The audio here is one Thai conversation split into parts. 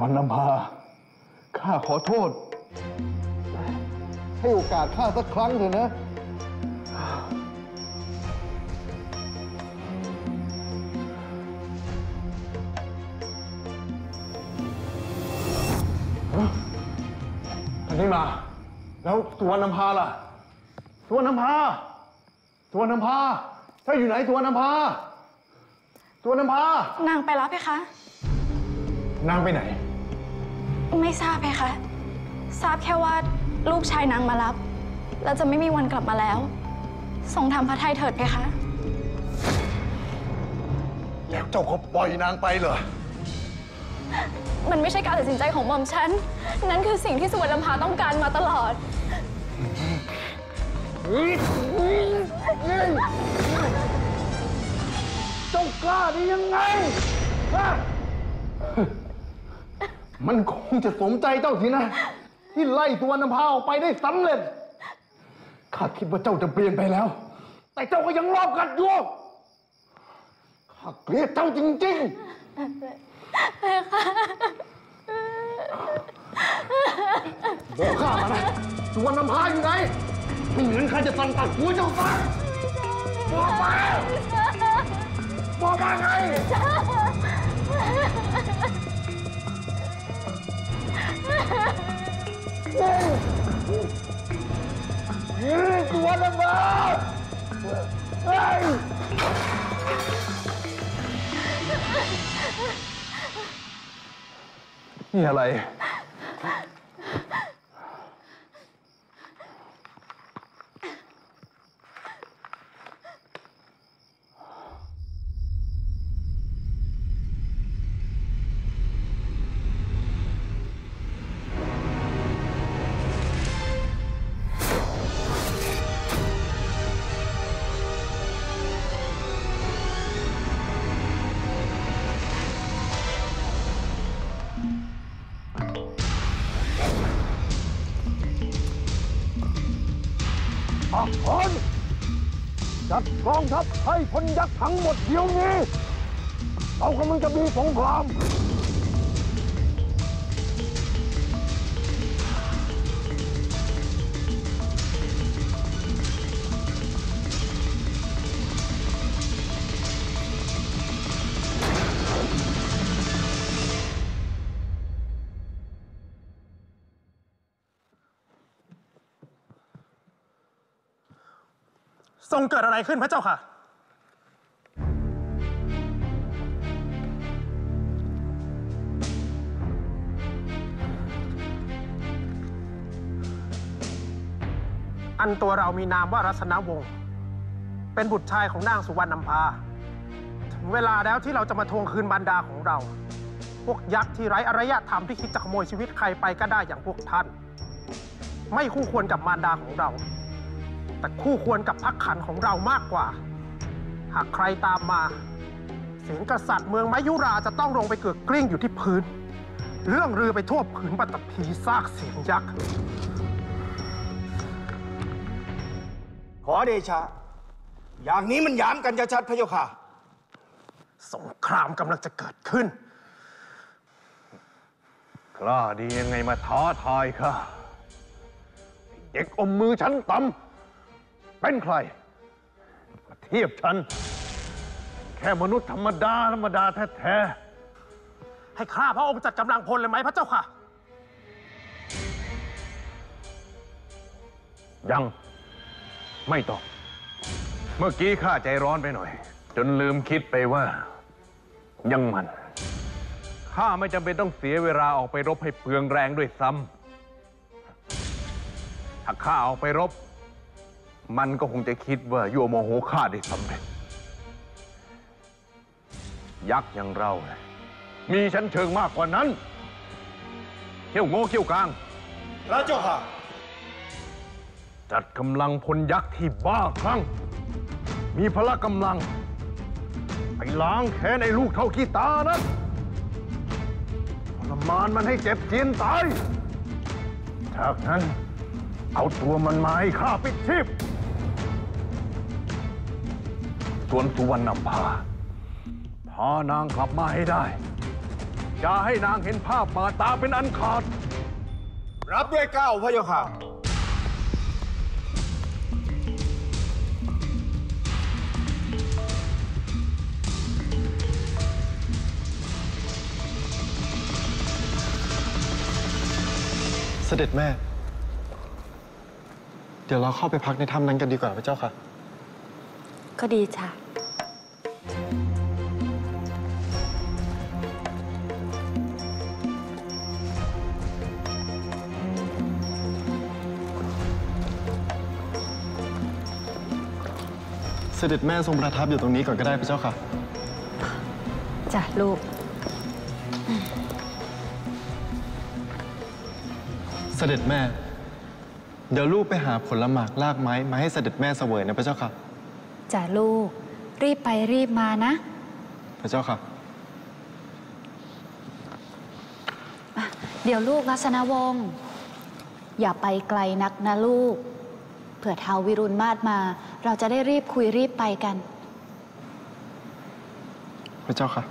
วรรณภาข้าขอโทษให้โอกาสข้าสักครั้งเถอะนะท่านนี่มาแล้วสุวรรณภาล่ะสุวรรณภาเจ้าอยู่ไหนสุวรรณภานางไปแล้วเพคะนางไปไหนไม่ทราบเพคะทราบแค่ว่าลูกชายนางมารับแล้วจะไม่มีวันกลับมาแล้วทรงทำพระทัยเถิดเพคะแล้วเจ้าก็ปล่อยนางไปเหรอมันไม่ใช่การตัดสินใจของหม่อมฉันนั่นคือสิ่งที่สุวรรณภาต้องการมาตลอดเจ้ากล้าได้ยังไงมันคงจะสมใจเจ้าสินะที่ไล่สุวรรณภาออกไปได้สำเร็จข้าคิดว่าเจ้าจะเปลี่ยนไปแล้วแต่เจ้าก็ยังรอบกัดอยู่ข้าเกลียดเจ้าจริงๆบอกข้ามานะสุวรรณภาอยู่ไหนไม่งั้นข้าจะสั่นตัดหัวเจ้าซะบอกมาไงสุวรรณภานี่อะไรคนจัดกองทัพให้พลยักษ์ทั้งหมดเดี๋ยวนี้เรากำลังจะมีสงครามทรงเกิดอะไรขึ้นพระเจ้าค่ะอันตัวเรามีนามว่ารัศนวงศ์เป็นบุตรชายของนางสุวรรณภาถึงเวลาแล้วที่เราจะมาทวงคืนมารดาของเราพวกยักษ์ที่ไร้อารยธรรมที่คิดจะขโมยชีวิตใครไปก็ได้อย่างพวกท่านไม่คู่ควรกับมารดาของเราแต่คู่ควรกับพรรคขันของเรามากกว่าหากใครตามมาเสียงกษัตริย์เมืองมายุราจะต้องลงไปเกิดกลิ้งอยู่ที่พื้นเรื่องลือไปทั่วผืนปัตตภีซากเสียงยักษ์ขอเดชะอย่างนี้มันหยามกันชัดๆพระเจ้าค่ะสงครามกำลังจะเกิดขึ้นกล้าดียังไงมาท้าทายข้าเด็กอมมือฉันต่ำเป็นใครมาเทียบฉันแค่มนุษย์ธรรมดาแท้ๆให้ข้าพระองค์จัดกำลังพลเลยไหมพระเจ้าค่ะยังไม่ต้องเมื่อกี้ข้าใจร้อนไปหน่อยจนลืมคิดไปว่ายังมันข้าไม่จำเป็นต้องเสียเวลาออกไปรบให้เปลืองแรงด้วยซ้ำถ้าข้าออกไปรบมันก็คงจะคิดว่ายั่วโมโหข้าได้สำเร็จยักษ์อย่างเรามีชั้นเชิงมากกว่านั้นเขี้ยวโง่เขี้ยวกลางพระเจ้าค่ะจัดกำลังพลยักษ์ที่บ้าคลั่งมีพละกำลังไปล้างแค้นไอ้ลูกเท่าขี้ตานะทรมานมันให้เจ็บเจียนตายจากนั้นเอาตัวมันมาให้ข้าปิดชีพส่วนสุวรรณภาพานางกลับมาให้ได้อย่าให้นางเห็นภาพบาดตาเป็นอันขาดรับด้วยเกล้าพระเจ้าค่ะเสด็จแม่ เดี๋ยวเราเข้าไปพักในถ้ำนั้นกันดีกว่าพระเจ้าค่ะก็ดีจ้ะเสด็จแม่ทรงประทับอยู่ตรงนี้ก่อนก็ได้พระเจ้าค่ะจ้ะลูกเสด็จแม่ เดี๋ยวลูกไปหาผลหมากรากไม้มาให้เสด็จแม่เสวยนะพระเจ้าค่ะจ้ะลูก รีบไปรีบมานะพระเจ้าค่ะเดี๋ยวลูกลัษณวงศ์อย่าไปไกลนักนะลูก เผื่อท้าววิรุณมาศมา เราจะได้รีบคุยรีบไปกันพระเจ้าค่ะ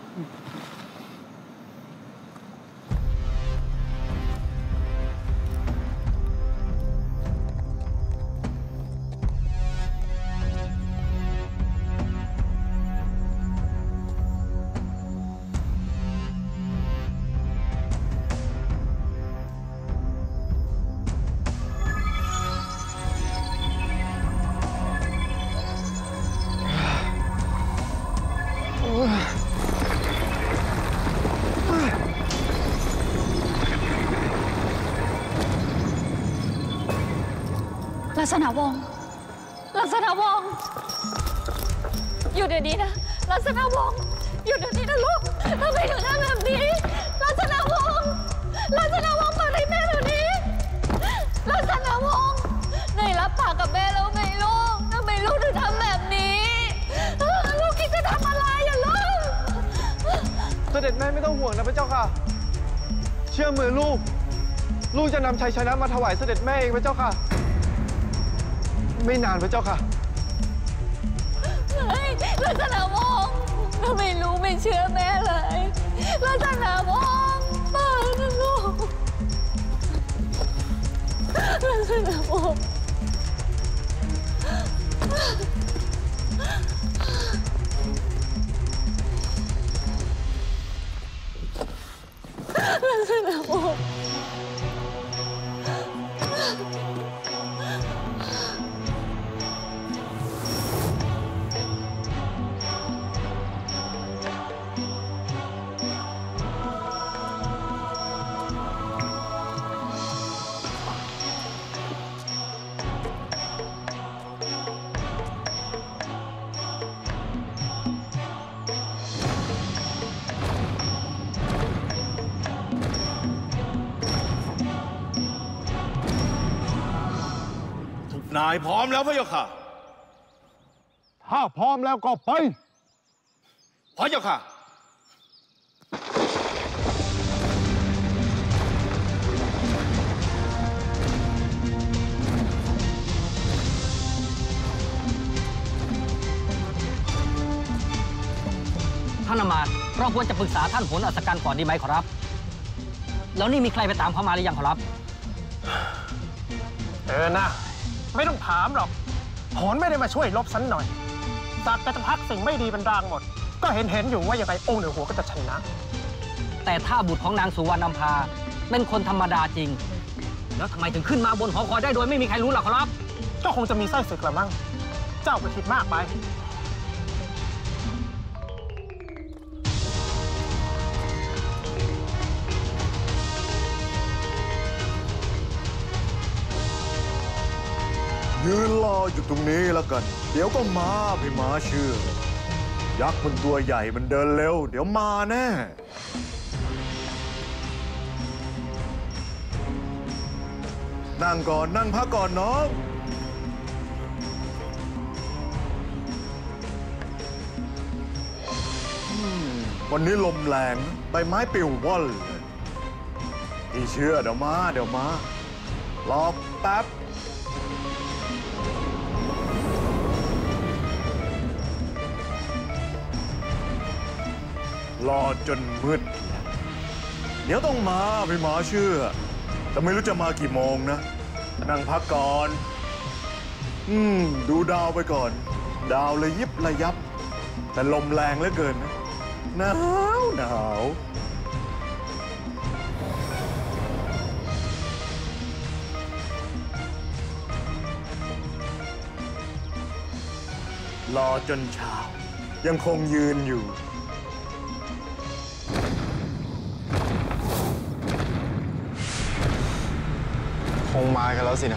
ลักษณะวงศ์ลักษณะวงศ์อยู่เดี๋ยวนี้นะลักษณะวงศ์อยู่เดี๋ยวนี้นะลูกทำไมถึงทำแบบนี้ลักษณะวงศ์ลักษณะวงศ์เปิดให้แม่เดี๋ยวนี้ลักษณะวงศ์เนยรับปากกับแม่แล้วไหมลูกทำไมลูกถึงทำแบบนี้ลูกคิดจะทำอะไรอ่ะลูกเสด็จแม่ไม่ต้องห่วงนะพระเจ้าค่ะ เชื่อมือลูก ลูกจะนำชัยชนะมาถวายเสด็จแม่เองพระเจ้าค่ะ ไม่นานพระเจ้าค่ะเฮ้ยลักษณะวงศ์ทำไมรู้ไม่เชื่อแม่เลยลักษณะวงศ์เปิดนะลูกลักษณะวงศ์ลักษณะวงศ์นายพร้อมแล้วพระเจ้าค่ะถ้าพร้อมแล้วก็ไปพระเจ้าค่ะท่านอำมาตย์เราควรจะปรึกษาท่านโหนอัศกัณฐ์ก่อนดีไหมขอรับ แล้วนี่มีใครไปตามเขามาหรือยังขอรับนะไม่ต้องถามหรอกโหนไม่ได้มาช่วยลบสันหน่อยสักแต่จะพักสิ่งไม่ดีเป็นรางหมด ก็เห็นอยู่ว่ายังไงองค์เหนือหัวก็จะชนะแต่ถ้าบุตรของนางสุวรรณอัมพาเป็นคนธรรมดาจริง แล้วทำไมถึงขึ้นมาบนหอคอยได้โดยไม่มีใครรู้ล่ะขอรับก็คงจะมีไส้ศึกละมั้งเจ้าก็คิดมากไปยืนรออยู่ตรงนี้แล้วกัน เดี๋ยวก็มาพี่ม้าเชื่อ ยักษ์มันตัวใหญ่มันเดินเร็ว เดี๋ยวมาแน่ นั่งก่อนนั่งพักก่อนน้อง วันนี้ลมแรงใบไม้ปลิวว่อนเลยพี่เชื่อเดี๋ยวมา รอแป๊บ รอจนมืดเดี๋ยวต้องมาพี่หมอเชื่อ แต่ไม่รู้จะมากี่โมงนะ นั่งพักก่อน ดูดาวไปก่อน ดาวเลยยิบระยับ แต่ลมแรงเหลือเกินนะหนาวหนาวรอจนเช้ายังคงยืนอยู่คงมากันแล้วสินะ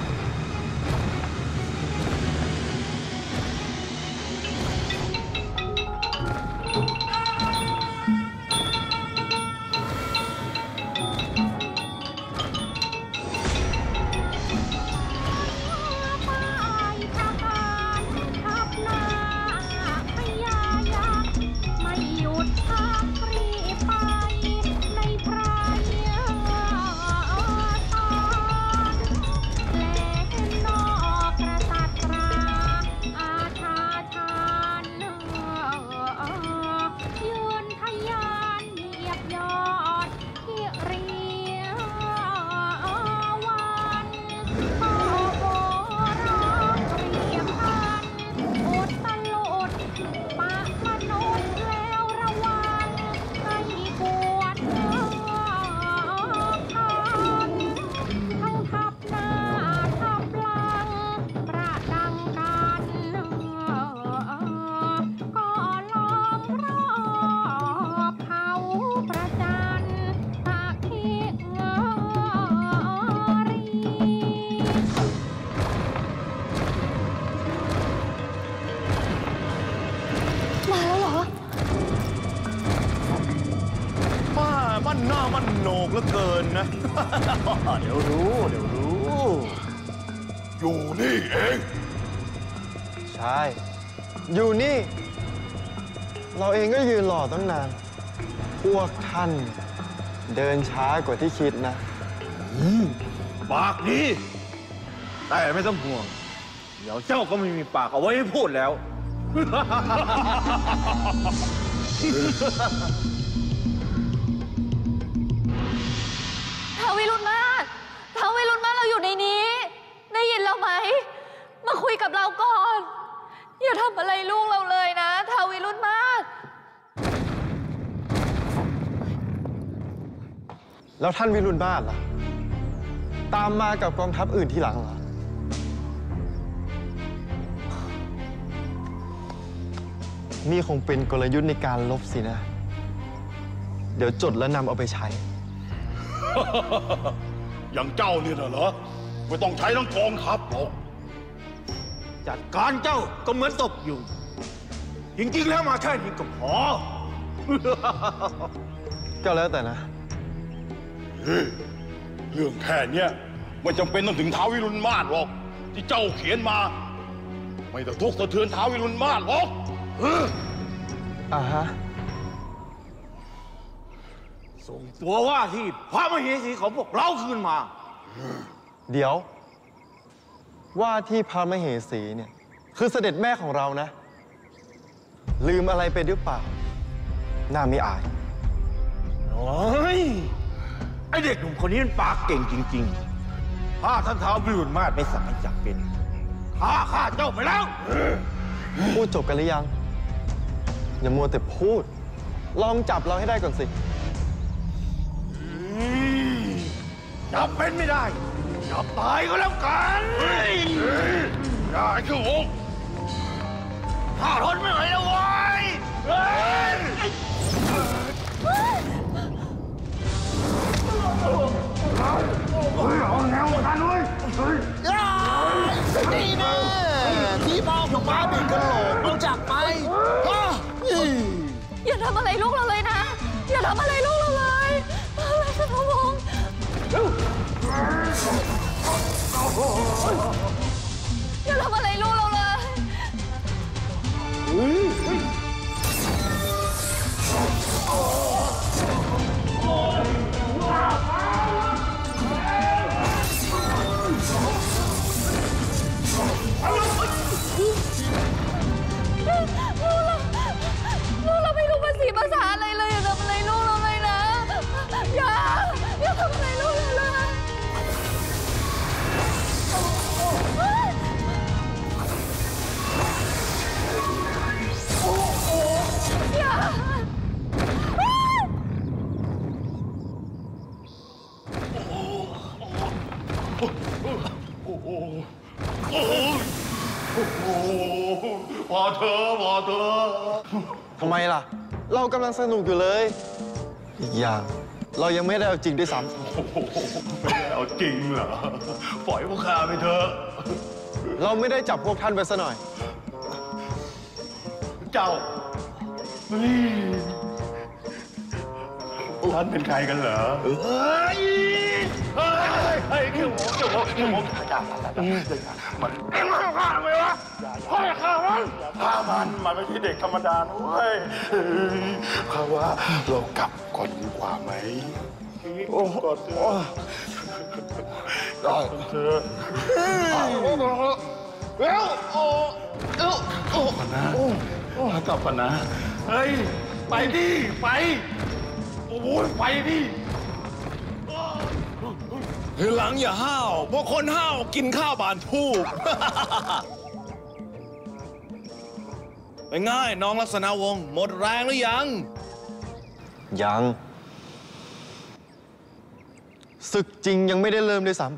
มันหน้ามันโหนกเหลือเกินนะ เดี๋ยวรู้อยู่นี่เองใช่ อยู่นี่ เราเองก็ยืนรอตั้งนาน พวกท่านเดินช้ากว่าที่คิดนะปากดีแต่ไม่ต้องห่วง เดี๋ยวเจ้าก็ไม่มีปากเอาไว้ให้พูดแล้วท้าววิรุณมาศท้าววิรุณมาศเราอยู่ในนี้ ได้ยินเราไหม มาคุยกับเราก่อน อย่าทำอะไรลูกเราเลยนะท้าววิรุณมาศแล้วท่านวิรุณมาศล่ะ ตามมากับกองทัพอื่นที่หลังเหรอ นี่คงเป็นกลยุทธ์ในการลบสินะ เดี๋ยวจดแล้วนำเอาไปใช้อย่างเจ้าเนี่ยเหรอไม่ต้องใช้ทั้งกองทัพหรอกจัดการเจ้าก็เหมือนตกอยู่ จริงๆแล้วมาแค่นี้ก็พอก็แล้วแต่นะเรื่องแค่เนี้ยไม่จำเป็นต้องถึงท้าววิรุณมาศหรอก ที่เจ้าเขียนมา ไม่ต้องทุกข์สะเทือนท้าววิรุณมาศหรอกอ่าฮะส่งตัวว่าที่พระมเหสีของพวกเราคืนมาเดี๋ยว ว่าที่พระมเหสีเนี่ย คือเสด็จแม่ของเรานะ ลืมอะไรไปหรือเปล่า น่าไม่อายโอ้ย ไอเด็กหนุ่มคนนี้มันปากเก่งจริงๆ ถ้าท่านท้าววิรุณมาศไม่สั่งให้จับเป็นฆ่าเจ้าไปแล้วพูดจบกันหรือยัง อย่ามัวแต่พูด ลองจับเราให้ได้ก่อนสิจับเป็นไม่ได้ จับตายก็แล้วกันได้คือวงข้าทนไม่ไหวแล้วเว้ยเอาแนวกันเลยนี่นะที่พ่อของม้าบินกระโหลกเอาจากไปอย่าทำอะไรลูกเราเลยนะ อย่าทำอะไรลูกเราเลยราชวงศ์อย่าทำอะไรลูกเราเลย ลูกเราไม่รู้ภาษีภาษาอะไรเลยอย่าทำอะไรลูกเราเลยนะ อย่าเธอทำไมล่ะ เรากำลังสนุกอยู่เลย อีกอย่าง เรายังไม่ได้เอาจริงด้วยซ้ไม่ได้เอาจริงเหรอปล่อยพวกข้าไปเถอะำเราไม่ได้จับพวกท่านไปซะหน่อยเจ้าท่านเป็นใครกันเหรอเฮ้ยเกี่ยวผมจ่ามันฆ่าทำไมวะฆ่ามันไม่ใช่เด็กธรรมดานะเว้ยข้าว่าเรากลับก่อนดีกว่าไหมก่อนเถอะได้เถอะแล้วกลับกันนะเฮ้ยไปดิไปโอ้ยไปดิทีหลังอย่าห้าวเพราะคนห้าวกินข้าวบานทูบ เป็นง่ายน้องลักษณะวงศ์หมดแรงหรือยังยังศึกจริงยังไม่ได้เริ่มด้วยซ้ำ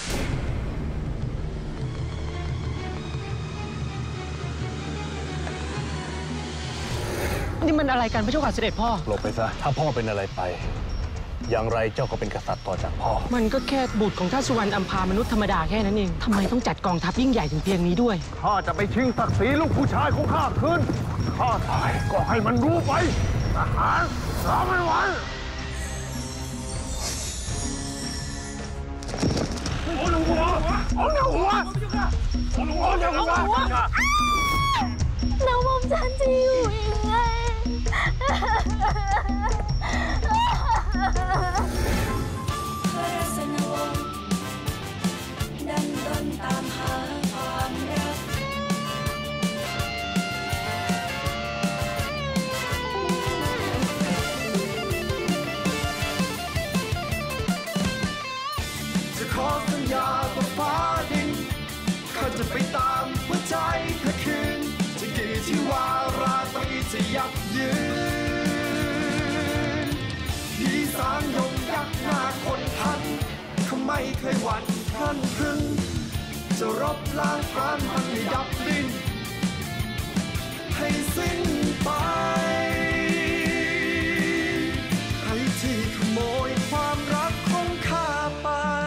นี่มันอะไรกันพระเจ้าค่ะเสด็จพ่อหลบไปซะ ถ้าพ่อเป็นอะไรไป อย่างไรเจ้าก็เป็นกษัตริย์ต่อจากพ่อมันก็แค่บุตรของท่านสุวรรณอัมพามนุษย์ธรรมดาแค่นั้นเองทำไมต้องจัดกองทัพยิ่งใหญ่ถึงเพียงนี้ด้วยข้าจะไปชิงศักดิ์ศรีลูกผู้ชายของข้าคืน ข้าตายก็ให้มันรู้ไปทหารรอไม่ไหวเอาหนูหัวเอาหนูหัวเอาหนูหัวเอาหนูหัวแล้วผมฉันจะอยู่ยังไงดันดนตามหาความรักจะขอสัญญาต่อฟ้าดินข้าจะไปตามหัวใจเธอคืนจะกี่ที่ว่าราตรีจะยับยืนผีสางยงยักษ์หน้าคนทันเขาไม่เคยหวั่นคลั่นครึงจะรบล้างพรานมันให้ดับลิ้นให้สิ้นไปใครที่ขโมยความรักของข้าไป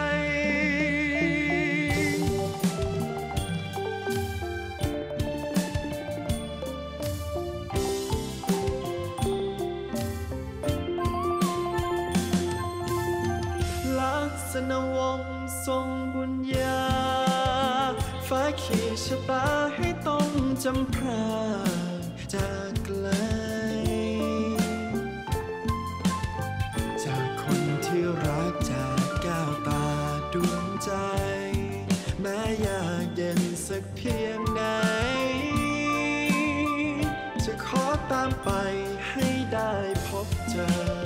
ลักษณะวงศ์ทรงบุญญาฟ้าขีชะตาให้ต้องจำพรากจากไกลจากคนที่รักจากแก้วตาดวงใจแม้ยากเย็นสักเพียงไหนจะขอตามไปให้ได้พบเจอ